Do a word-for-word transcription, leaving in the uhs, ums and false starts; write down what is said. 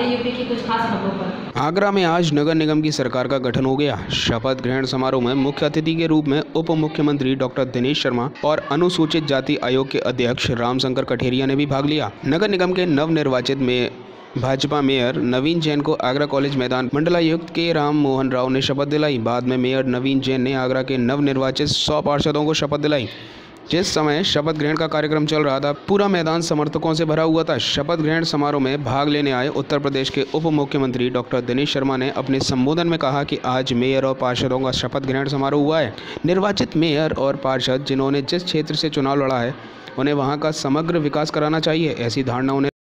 UP की कुछ खास खबरों पर। आगरा में आज नगर निगम की सरकार का गठन हो गया। शपथ ग्रहण समारोह में मुख्य अतिथि के रूप में उप मुख्यमंत्री डॉक्टर दिनेश शर्मा और अनुसूचित जाति आयोग के अध्यक्ष रामशंकर कठेरिया ने भी भाग लिया। नगर निगम के नवनिर्वाचित में भाजपा मेयर नवीन जैन को आगरा कॉलेज मैदान मंडलायुक्त के राम मोहन राव ने शपथ दिलाई। बाद में मेयर नवीन जैन ने आगरा के नवनिर्वाचित सौ पार्षदों को शपथ दिलाई। जिस समय शपथ ग्रहण का कार्यक्रम चल रहा था, पूरा मैदान समर्थकों से भरा हुआ था। शपथ ग्रहण समारोह में भाग लेने आए उत्तर प्रदेश के उप मुख्यमंत्री डॉक्टर दिनेश शर्मा ने अपने संबोधन में कहा कि आज मेयर और पार्षदों का शपथ ग्रहण समारोह हुआ है। निर्वाचित मेयर और पार्षद जिन्होंने जिस क्षेत्र से चुनाव लड़ा है, उन्हें वहां का समग्र विकास कराना चाहिए, ऐसी धारणा उन्हें